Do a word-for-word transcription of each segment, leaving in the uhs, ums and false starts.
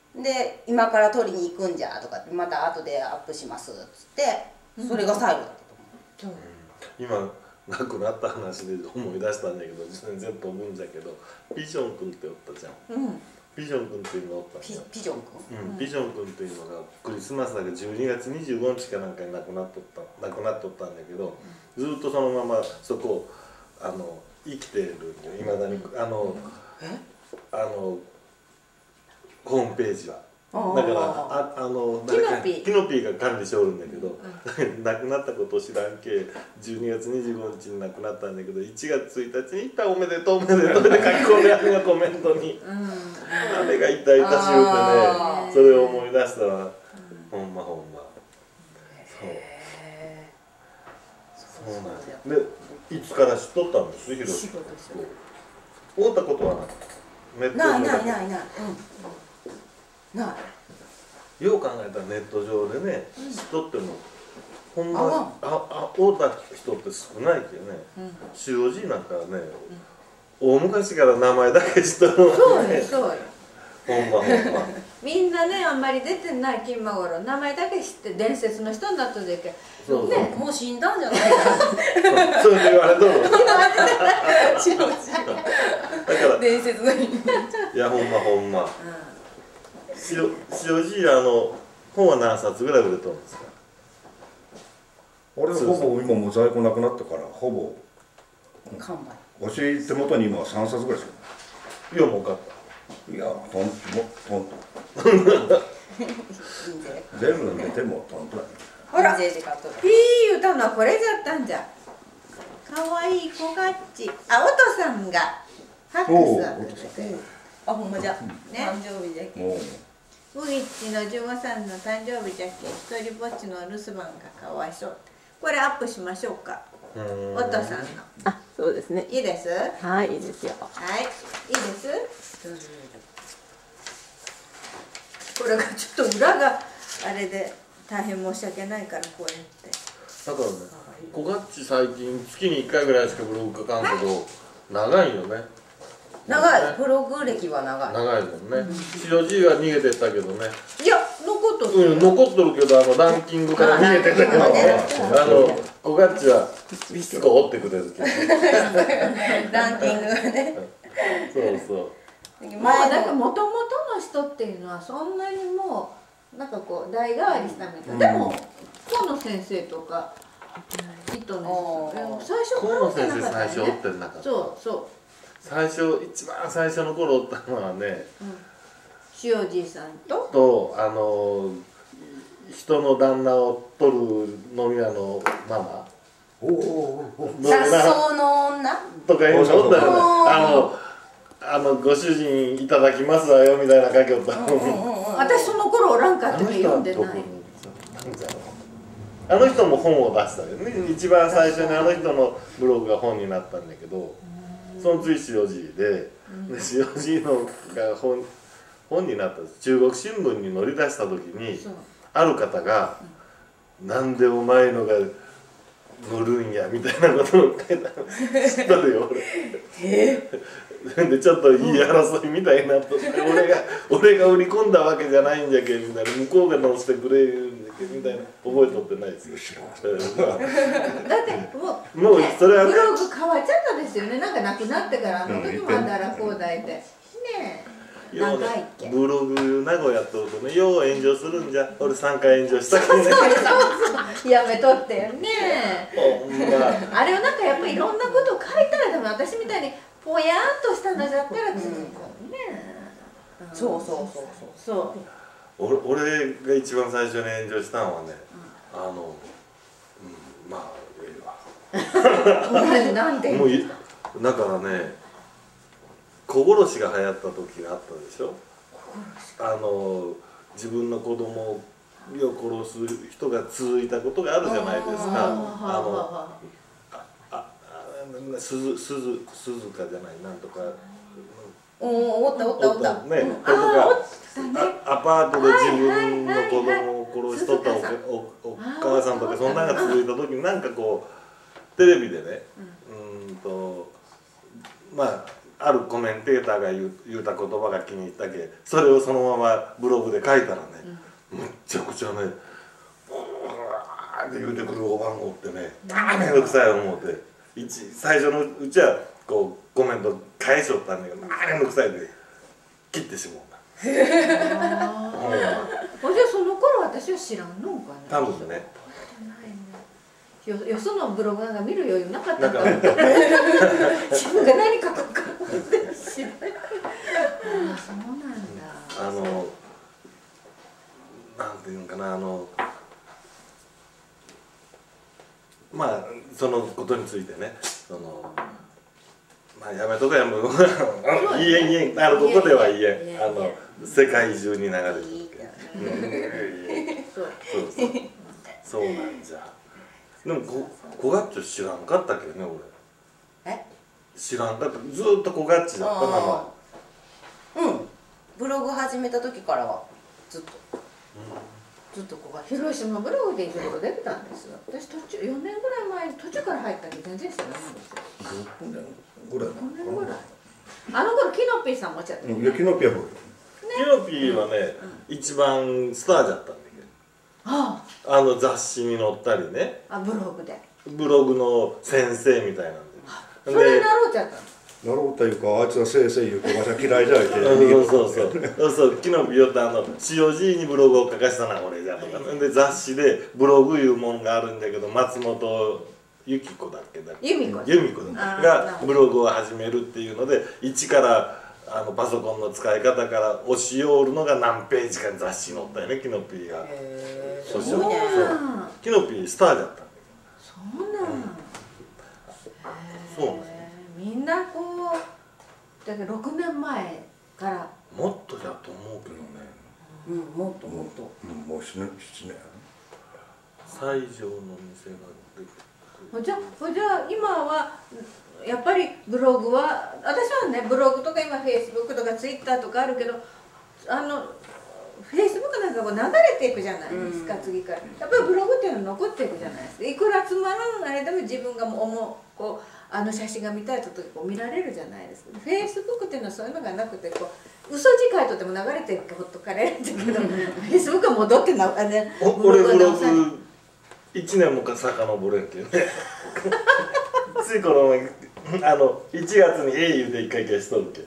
で今から取りに行くんじゃとかってまた後でアップしますっつってそれが最後だったと思う。 今亡くなった話で思い出したんだけど全然飛ぶんだけどピジョン君っておったじゃん、うん、ピジョン君っていうのがおったんだよ。 ピジョン君、 うん、ピジョン君っていうのがクリスマスだけじゅうにがつにじゅうごにちかなんかに亡くなっとった亡くなっとったんだけど、ずっとそのままそこあの生きてるんでいまだにあの、あのホームページは。だからああのキノピーキノピーが管理しておるんだけど、うん、亡くなったことを知らんけじゅうにがつにじゅうごにちに亡くなったんだけどいちがつついたちにいっぱいおめでとうおめでとうって書き込んであるがコメントに、うん、あれが痛々しゅうてねそれを思い出したら、うん、ほんまほんまそうそうなんでいつから知っとったんですひろし会ったことはないないないないないうんないよう考えたらネット上でね、うん、知っとってもほんまああ会うた人って少ないけどね、うん、塩爺なんかはね、うん、大昔から名前だけ知っとるのね。 そうよそうよほんまほんまみんなねあんまり出てない金馬頃名前だけ知って伝説の人になったでけそうそう、ね、もう死んだんじゃないかなそう言われとるだから伝説の人いやほんまほんま、うん塩爺あの本は何冊ぐらい売れとるんですか。 俺ほぼ今もう在庫なくなったからほぼ完売。 わし手元に今さんさつぐらいしかない。いやもう買った。 いやトントント全部寝てもトントン。 ほらピー言うたのはこれじゃったんじゃ。かわいい子がっちあおとさんがファックスだってあほんまじゃ、ね、誕生日じゃけウギッチのじゅうごさいの誕生日じゃけ一人ぼっちの留守番がかわいそうこれアップしましょうかおとさんのあそうですねいいですはいいいですよはいいいですこれがちょっと裏があれで大変申し訳ないからこうやってだからねこがっち最近月にいっかいぐらいしかブログ書かんけど長いよね長い、ブログ歴は長い長いもんね塩爺は逃げてったけどねいや残っとるうん残っとるけどあのランキングから逃げてたけどあのこがっちはすぐ追ってくれるけどランキングがねそうそうまあなんかもともとの人っていうのはそんなにもうなんかこう代替わりしたみたいでも河野先生とか糸の人最初河野先生最初追ってなかったそうそう最初一番最初の頃おったのはね、 うん、塩爺さんととあの人の旦那を取る飲み屋のママ雑草の女とかいうのおったよねあのあのご主人いただきますわよみたいな書きおった私その頃おらんかったから読んでないあの人も本を出したよね一番最初にあの人のブログが本になったんだけどその次塩爺で、うん、で塩爺のが 本, 本になったんです中国新聞に載り出した時にある方が「なんでお前のが乗るんや」みたいなことを書いたの知っとるよ俺でちょっと言い争いみたいになっとって俺が俺が売り込んだわけじゃないんじゃけみたいな向こうが載せてくれるんだけみたいな覚えとってないですよだってもうもうそれはブログ変わっちゃったですよねなんかなくなってからあの時もあだらこうだいてねえ長いっけブログ名古屋とるとねよう炎上するんじゃ俺さんかい炎上したけどねそうそうそうやめとってよねあれをなんかやっぱりいろんなことを書いたらでも私みたいにぽやっとしたのだったら続くよねそうそうそうそうそう俺俺が一番最初に炎上したのはね、うん、あの、うん、まあええわなんでもうだからね子殺しが流行った時があったでしょあの自分の子供を殺す人が続いたことがあるじゃないですかあの鈴鈴鈴鹿じゃないなんとかおおったおったおったねとかアパートで自分の子供を殺しとったお母さんとかそんなのが続いた時になんかこうテレビでねうんとまああるコメンテーターが言う言うた言葉が気に入ったけ、それをそのままブログで書いたらね、むっちゃくちゃね、うわーって言うてくるおばんごってね、あめんどくさい思うて、一最初のうちはこうコメント返しとったんだけど、あめんどくさいで切ってしまうんだ。 ほんでその頃私は知らんのんかな。 多分ね。 よよそのブログなんか見る余裕なかっただんだ。 から自分が何書くか知らない。ああそうなんだ。 あのなんていうのかな、あのまあそのことについてね、そのまあやめとかやめとか言えん言えん、あのここでは言えん、あの世界中に流れてるけど、 そうそうそうそうなんじゃ。でもここがっちょ知らんかったけどね、俺え知らんかった、ずーっとこがっちだった名前。 うんブログ始めた時からはずっと、ずっとこが広島ブログでいろいろできたんですよ。私途中よねんぐらい前に途中から入ったけど全然知らないんですよ。 ろくねんぐらいなごねんぐらいのかあの頃キノピーさんもおっしゃってな。うん、雪のピアフキノピーはね、一番スターじゃったんだけあど、あの雑誌に載ったりね、 あブログでブログの先生みたいなんで。 それになろうちゃったの。 なろうというか、あいつはせいせい言うか、わしは嫌いじゃいてそうそうそうそうそう、キノピーよってあの塩爺にブログを書かしたな俺じゃとか、で雑誌でブログいうもんがあるんだけど、松本由紀子だっけだっけ由美子由美子あーがブログを始めるっていうので、一からあのパソコンの使い方から教えおるのが何ページかに雑誌に載ったよね、キノピーが。 へそうすごいねそうキノピースターだったんだそうなんそうなんへえみんなこうだけどろくねんまえからけど、もっとだと思うけどね、 うんもっともっとうん、もうしねしちねん西条の店ができほじゃほじゃ今はやっぱりブログは私はねブログとか今フェイスブックとかツイッターとかあるけどあのフェイスブックなんかこう流れていくじゃないですか、うん、次からやっぱりブログっていうのは残っていくじゃないですか。いくらつまらんあれでも自分がもう思うこうあの写真が見たいとこう見られるじゃないですか。フェイスブックっていうのはそういうのがなくてこう嘘字書いとっても流れていくほっとかれるんだけどフェイスブックは戻ってなあねお俺ブログいちねんもか遡れんけどねついこの前あのいちがつに A 言うていっかい消しとるけ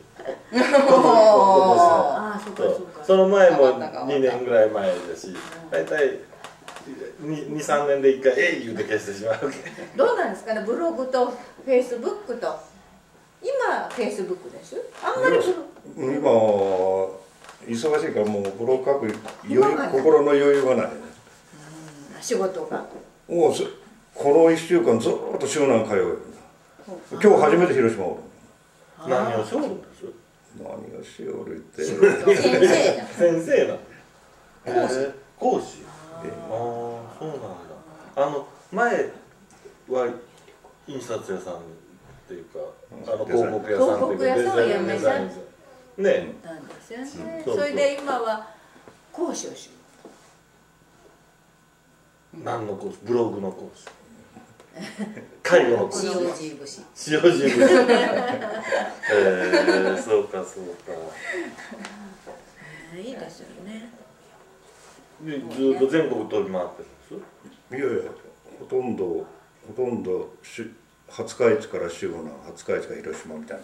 ああそうかそうかその前もにねんぐらい前だし、大体にさんねんでいっかい A 言うて消してしまうけどうなんですかねブログとフェイスブックと今フェイスブックですあんまりブロ今忙しいからもうブログ書く余裕心の余裕がないね。 仕事がもうこのいっしゅうかんずっと週南通う。今日初めて広島おる。 何をしょるんです何をしおるって先生じゃん先生な講師講師ああそうなんだ。あの前は印刷屋さんっていうかあの広告屋さんっていうか広告屋さんはやめちゃねなんですよね、 うん、 それで今は講師をし何の講師ブログの講師介護の講師塩尻節塩尻節えー、そうかそうかいいですよね。 でずっと全国飛び回ってるんですいやいやほとんどほとんどし廿日市から週南廿日市から広島みたいな。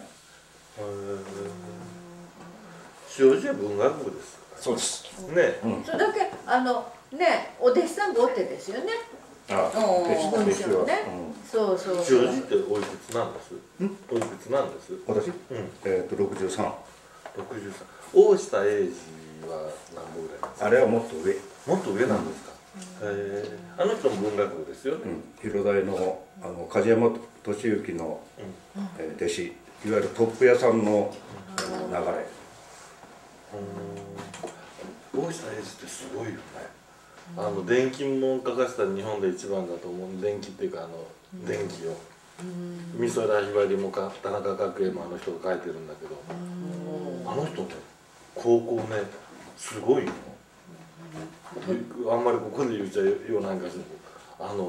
塩尻は文学部ですそうですね、 うん、 それだけあのねお弟子さんがおってですよね。 あおー弟子文弟子は、 章ね、そうそうそう。 塩尻っておいくつなんですおいくつなんですうん、私、 うんえっ、とろくじゅうさん。 ろくじゅうさん大下英二は何歩ぐらいなんですか。 あれはもっと上。 もっと上なんですか、うん、へえあの人も文学部ですよね、 うん、広大のあの梶山俊之の、 うんえー弟子、いわゆるトップ屋さんの、うん、流れ。 うん大下英二ってすごいよね。あの電気も書かせたら日本で一番だと思う。電気っていうかあの電気を美空ひばりもか田中角栄もあの人が書いてるんだけど、あの人ね高校ねすごいよ。あんまりここで言っちゃうようなんかしらあの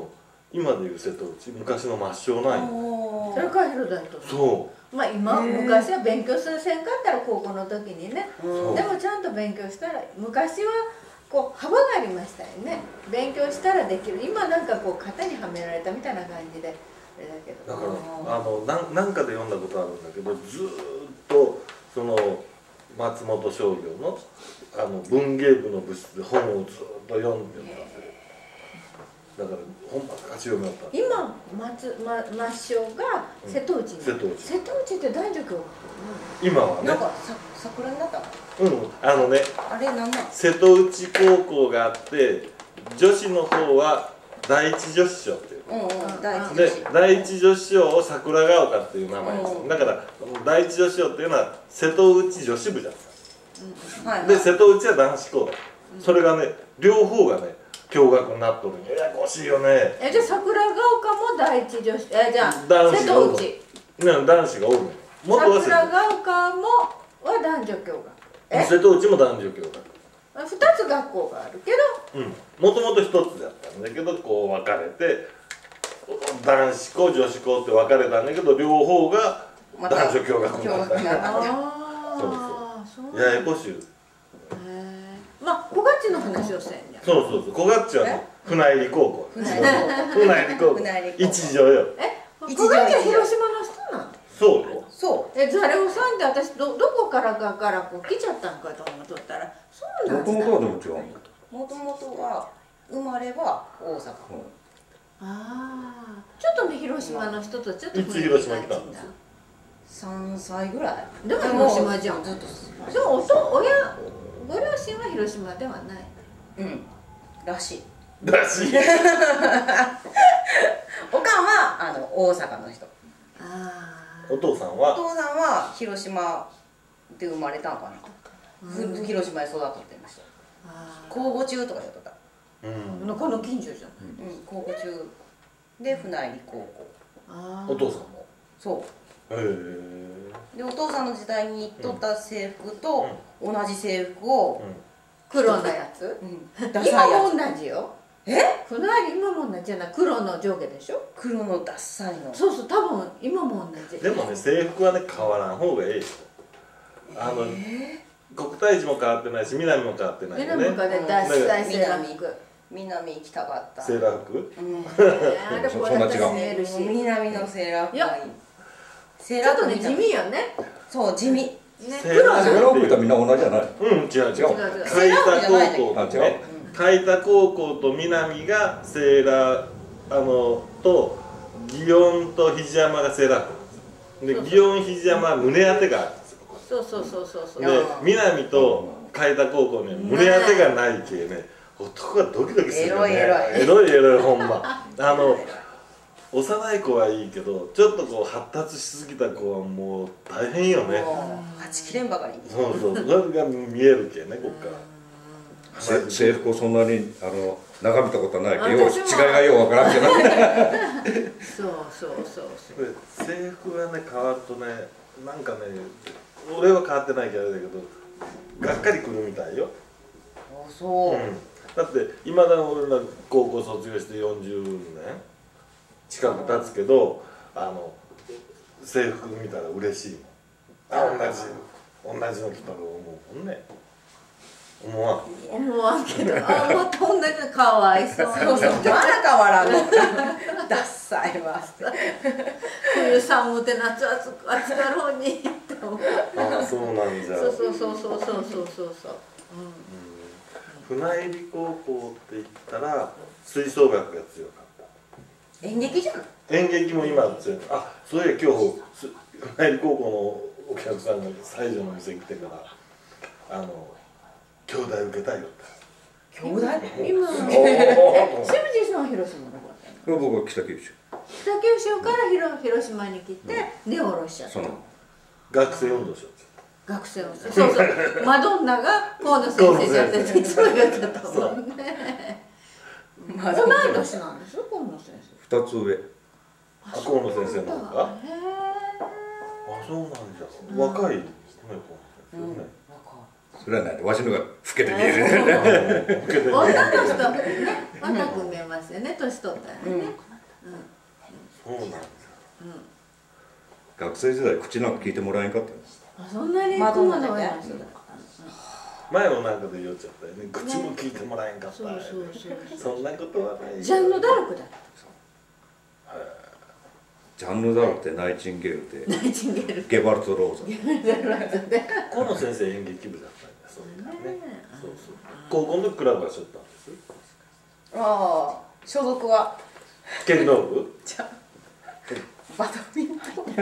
今でいう瀬戸内、昔の抹消ないの。 それから広大とそまあ今昔は勉強するせんかったら高校の時にね、 うでもちゃんと勉強したら昔はこう幅がありましたよね。勉強したらできる。今なんかこう型にはめられたみたいな感じであれだけど。 だからあのなんなんかで読んだことあるんだけど、ずーっとその松本商業のあの文芸部の部室で本をずっと読んでたんですよ。だから本ばっかり読みよった。 今松ま抹消が瀬戸内に、 瀬戸内瀬戸内って男女共学今はねなんかさ桜になったのうんあのねあれなんなん瀬戸内高校があって女子の方は第一女子賞っていううんうん第一で女子第一女子賞を桜ヶ丘っていう名前ですよ。だから第一女子賞っていうのは瀬戸内女子部じゃないですか。 はいで瀬戸内は男子校だ。それがね両方がね共学になっとるんややこしいよね。 えじゃあ桜ヶ丘も第一女子えじゃあ男瀬子がおる戸内ね男子がおるね元は瀬桜ヶ丘もは男女共学え戸瀬戸内も男女共学。 二つ学校があるけどうんもともと一つだったんだけどこう分かれて男子校女子校って分かれたんだけど両方がまた男女共学になった。 共学になったあそうあそうややこしい。 へえまあ小勝の話をせんじゃんそうそうそう小勝はね船入り高校。 船入り高校船入り高校船入り高校一女よ。 え一小勝は条一条広島の人なのそうよ。 そえザレオさんって私どどこからかからこう来ちゃったんかと思っとったらそうなんだもともとはでも違うの。 うもともとは生まれは大阪ああちょっとね広島の人とちょっといつ広島来たんですさんさいぐらいでも広島じゃんずっとでもおと親ご両親は広島ではないうんらしいだしおかんはあの大阪の人あお父さんおは父さんは広島で生まれたんかな、ふ広島で育ってましたあ高校中とかやっとったうんこの近所じゃんうん高校中で船入り高校あお父さんもそへえうでお父さんの時代にとった制服と同じ制服を、 黒のやつうんダ今サいやつも同じよえ船入り今も同じじゃない黒の上下でしょ黒のダッサいのそうそう多分今も同じでもね制服はね変わらん方がええよ。あの、国体寺も変わってないし南も変わってないよね。 南かで脱菜セーラー服南行きたかったセーラー服うんあれこれそんな違う見えるし南のセーラー服いやがいいセーちょっとね地ラー服みたい味よねそう地味ねセーラー黒のセーラー服とみんな同じじゃない。 うん違う違う違う違う海田高校あ違うとね海田高校と南がセーラーあのと祇園と肘山がセーラー服でそうそう祇園肘山は胸当てがあるんですよ。 そうそうそうそうそうであー南と海田高校には胸当てがないけね男がドキドキするよね。 エロいエエロいエロいほんまあの幼い子はいいけどちょっとこう発達しすぎた子はもう大変よね。 もうはちきれんばかりにそうそうそれが見えるけねこっからせ制服をそんなにあの眺めたことはないけど、 私も違いがようわからんけど。 そうそうそうそうで制服がね変わるとねなんかね俺は変わってないけどあれだけどがっかりくるみたいよ。 あそう、 うんだっていまだに俺ら高校卒業してよんじゅうねん近く経つけどあの制服見たら嬉しいもん。あ同じ同じの着たら思うもんね。思わん。 思わんけどあまた同じのかわいそうそうそうまだ変わらんのダッサいわって冬寒うて夏暑く暑かろうにって思うああそうなんじゃ。 そうそうそうそうそうそうそうそう船入り高校って言ったら吹奏楽が強かっ演劇じゃんた。演劇も今強い。あそういや今日す船入り高校のお客さんが西条の店来てからあの兄弟受けたいよって。 兄弟今おー清水さんは広島の方だよね僕は北九州。 北九州から広広島に来て根下ろしちゃったその学生運動しよ学生をしてそうそうマドンナが河野先生じゃっていつも言ってたもんねま同い年なんですよ河野先生二つ上。 あ河野先生の方が。あへそうなんじゃ。若いねこの先生ね。 それはない。わしのが老けて見えるね。 受けてえ女の人ね若く見えますよね年取ったらね、 そうなんですよ。 学生時代口なんか聞いてもらえんかったんです。 あ、そんなに窓雲の中での上なんですよ。 前もなんかで言っちゃったよね。口も聞いてもらえんかった。 そうそうそう。 そんなことはない。 ジャンヌ・ダルクだ。 ジャンヌ・ダルクってナイチンゲールでナイチンゲール。 ゲバルト・ローザ。 河野先生演劇部だったんだ。そうね。そうそう。高校の時クラブはしょったんです。 ああ、所属は剣道部？ じゃバドミントン。 可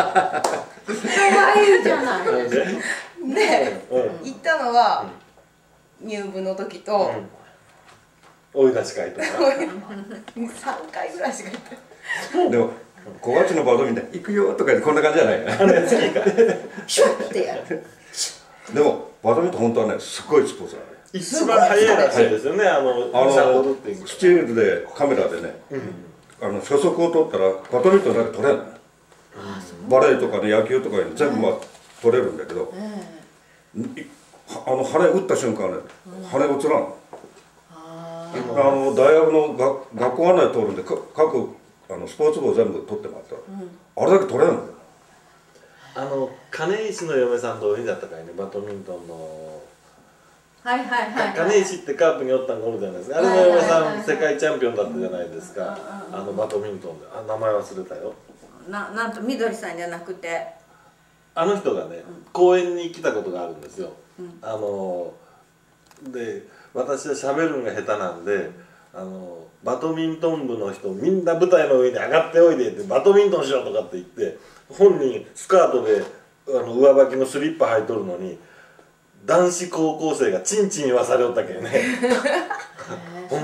愛いじゃない。 なんで？ で、 うん。 行ったのは入部の時と追い出し会とか。 さんかいぐらいしか行ってない。 でも小鉢のバドミントン行くよとかこんな感じじゃないね。 シュッてやる。 でもバドミントン本当はねすごいスポーツなの。 一番早いらしいですよね。あのあの踊っていく。 スチールでカメラでね、あの初速を撮ったらバドミントンだけ撮れるの。バレーとかね野球とかに全部まあ撮れるんだけど、いあの羽打った瞬間ね羽映らんの。あの大学のが学校案内通るんでか各あのスポーツ部を全部撮ってもらったら、あれだけ撮れるんだよ。 あの金石の嫁さんとおいだったかいね、バドミントンの。 はいはいはい。 金石ってカープにおったんがおるじゃないですか。あれの嫁さん世界チャンピオンだったじゃないですか。あのバドミントンで、あ名前忘れたよ。 ななんとみどりさんじゃなくて。 あの人がね、公園に来たことがあるんですよ。あので私は喋るのが下手なんで、あのバドミントン部の人みんな舞台の上に上がっておいでってバドミントンしようとかって言って、本人スカートであの上履きのスリッパ履いとるのに男子高校生がチンチン言わされよったけんね。うん、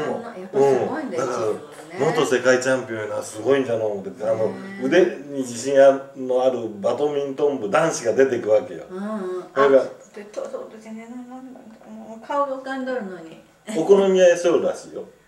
だから元世界チャンピオンなすごいんじゃの思ってあの腕に自信のあるバドミントン部男子が出てくわけよ。 うんうん。 それがあ、でとそうですね。顔が浮かんどるのに。 お好み焼きしょるらしいよ。